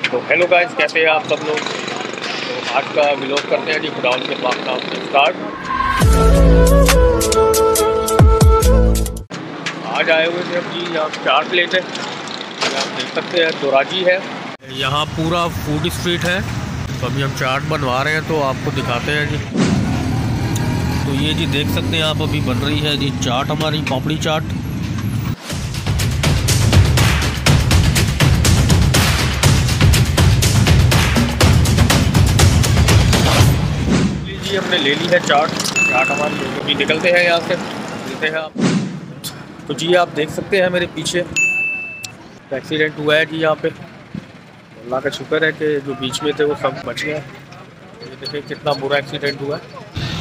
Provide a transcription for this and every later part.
तो hello guys, कैसे हैं आप सब लोग। तो आज का व्लॉग करते हैं जी खुदावन के पाक नाम से स्टार्ट। आज आए हुए थे जी यहाँ चाट प्लेट है, आप देख सकते हैं दोराजी है। यहाँ पूरा फूड स्ट्रीट है, तो अभी हम चाट बनवा रहे हैं तो आपको दिखाते हैं जी। तो ये जी देख सकते हैं आप, अभी बन रही है जी चाट, हमारी पापड़ी चाट। हमने ले ली है चाट हमारी, अभी निकलते हैं यहाँ से, मिलते हैं आप। तो जी आप देख सकते हैं मेरे पीछे एक्सीडेंट हुआ है जी यहाँ पे। अल्लाह का शुक्र है कि जो बीच में थे वो सब बच गए। ये देखिए कितना बुरा एक्सीडेंट हुआ है।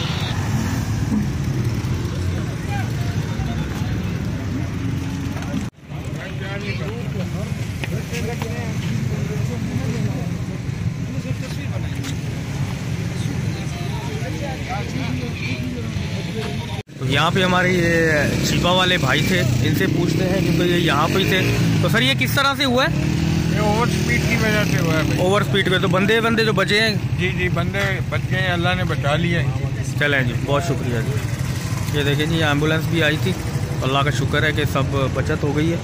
तो यहाँ पे हमारे ये शिवा वाले भाई थे, इनसे पूछते हैं क्योंकि ये यहाँ पे ही थे। तो सर ये किस तरह से हुआ है? ये ओवर स्पीड की वजह से हुआ है। ओवर स्पीड पे तो बंदे जो बचे हैं? जी बंदे बच गए हैं, अल्लाह ने बचा लिया है। चलें जी, बहुत शुक्रिया जी। ये देखें जी एम्बुलेंस भी आई थी, अल्लाह का शुक्र है कि सब बचत हो गई है।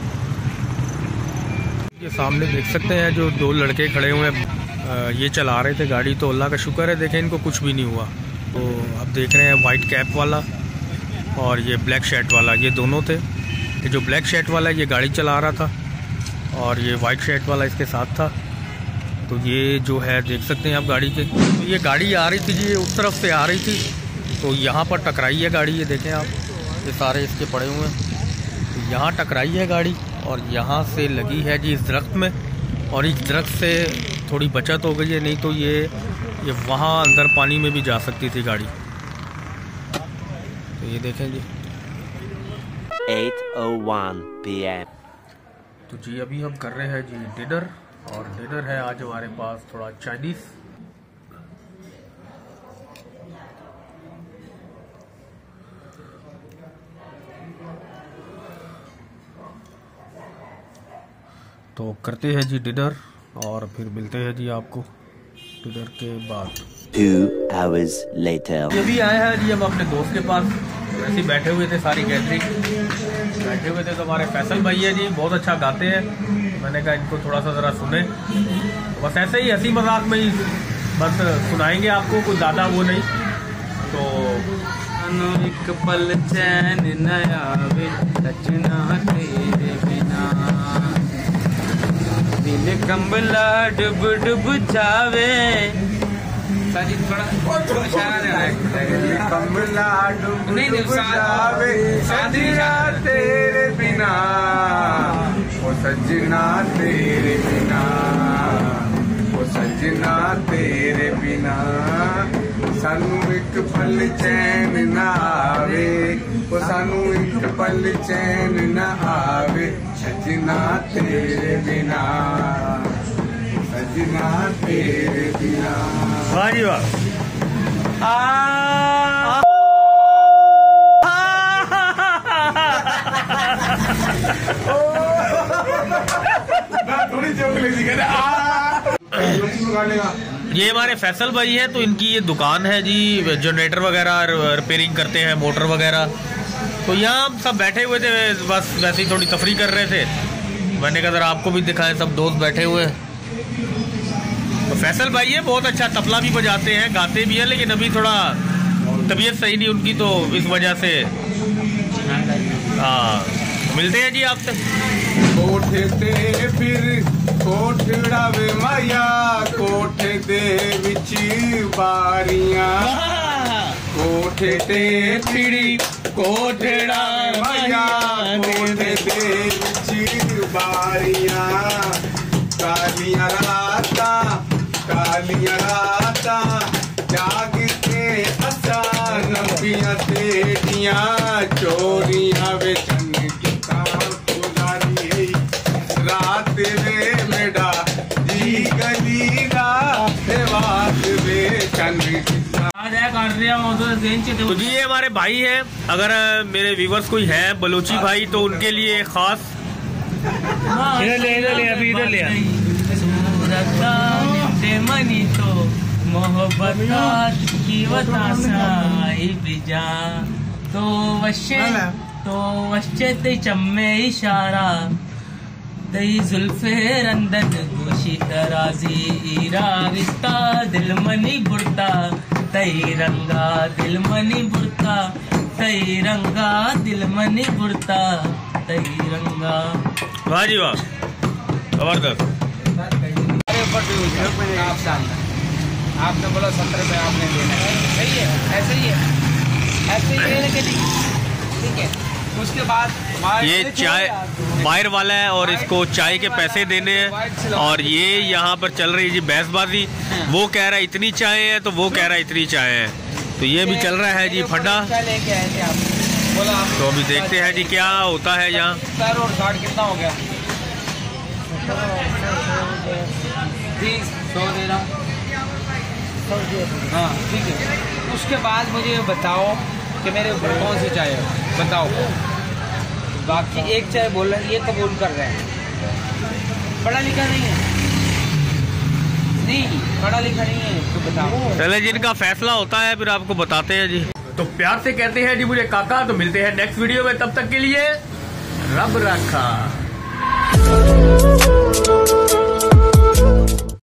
ये सामने देख सकते हैं जो दो लड़के खड़े हुए हैं, ये चला रहे थे गाड़ी, तो अल्लाह का शुक्र है देखें इनको कुछ भी नहीं हुआ। तो अब देख रहे हैं वाइट कैप वाला और ये ब्लैक शर्ट वाला, ये दोनों थे। ये जो ब्लैक शर्ट वाला ये गाड़ी चला रहा था और ये वाइट शर्ट वाला इसके साथ था। तो ये जो है देख सकते हैं आप गाड़ी के, तो ये गाड़ी आ रही थी जी, ये उस तरफ से आ रही थी, तो यहाँ पर टकराई है गाड़ी। ये देखें आप, ये सारे इसके पड़े हुए हैं, तो यहाँ टकराई है गाड़ी और यहाँ से लगी है जी इस दरख्त में, और इस दरख्त से थोड़ी बचत हो गई है, नहीं तो ये वहाँ अंदर पानी में भी जा सकती थी गाड़ी। तो ये देखें जी 8:01 PM। तो जी अभी हम कर रहे हैं जी डिनर, और डिनर है आज हमारे पास थोड़ा चाइनीज़। तो करते हैं जी डिनर और फिर मिलते हैं जी आपको डिनर के बाद। 2 hours later। ये भी आए हैं जी हम अपने दोस्त के पास, ऐसे बैठे हुए थे, सारी गैदरिंग बैठे हुए थे। तो हमारे फैसल भाई है जी, बहुत अच्छा गाते हैं, मैंने कहा इनको थोड़ा सा ज़रा सुने। तो बस ऐसे ही हंसी मजाक में ही बस सुनाएंगे आपको, कुछ ज़्यादा वो नहीं। तो एक पल चैन न आवे सजना तेरे बिना, दिल कंबला डुब डुब जावे। कमला डूब जावे सजना तेरे बिना, ओ सजना तेरे बिना, ओ सजना तेरे बिना, सानू एक पल चैन न आवे, ओ सानू एक पल चैन न आवे सजना तेरे बिना, सजना तेरे बिना। वाह जी वाह। थोड़ी जोक ले दी ये हमारे फैसल भाई है, तो इनकी ये दुकान है जी, जनरेटर वगैरह रिपेयरिंग करते हैं, मोटर वगैरह। तो यहाँ हम सब बैठे हुए थे, बस वैसे ही थोड़ी तफरी कर रहे थे। मैंने कहा जरा आपको भी दिखाएं, सब दोस्त बैठे हुए हैं। तो फैसल भाई है, बहुत अच्छा तबला भी बजाते हैं, गाते भी हैं, लेकिन अभी थोड़ा तबीयत सही नहीं उनकी, तो इस वजह से। हाँ, मिलते हैं जी आपसे। कोठे ते फिर कोठड़ा वे माया, कोठे दे विच बारियां, कोठे ते फिरी कोठड़ा माया, कोठे दे विच बारियां, कालियां रातां जागते असा नबियां तेरियां, चोरियां बेचन किता गुजारी रात वे मेरा जी गली रात बेचन किता। तो जी ये हमारे भाई है, अगर मेरे व्यूवर्स कोई है बलोची भाई, तो उनके लिए खास इधर ले अभी इधर ले। मनी तो मोहब्बत की वतासाई बिजा तो वश्चे ते चम्मे इशारा तई जुल्फे रंदन गोशी तराजी राविस्ता दिल मनी बुरता तई रंगा दिल मनी बुरता तई रंगा दिल मनी बुरता तई रंगा। वाह जी वाह, जबरदस्त। आपने बोला 70 रुपये आपने देना है, सही है, ऐसे ही है, ऐसे ही लेने के लिए, ठीक है। उसके बाद ये चाय बाहर वाला है और इसको चाय के पैसे देने हैं। और ये यहाँ पर चल रही है जी बहसबाजी, वो कह रहा है इतनी चाय है तो वो कह रहा है इतनी चाय है, तो ये भी चल रहा है जी फड्डा। तो अभी देखते हैं जी क्या होता है यहाँ। सर और 60 कितना हो गया? 30 100 दे रहा हूँ। हाँ ठीक है। उसके बाद मुझे ये बताओ कि मेरे ऊपर कौन सी चाय है, बताओ। बाकी एक चाय बोल रहे हैं, ये कबूल कर रहे हैं, पढ़ा लिखा नहीं है, नहीं पढ़ा लिखा नहीं है, तो बताओ। चले जिनका फैसला होता है फिर आपको बताते हैं जी। तो प्यार से कहते हैं जी मुझे काका। तो मिलते हैं नेक्स्ट वीडियो में, तब तक के लिए रब रखा।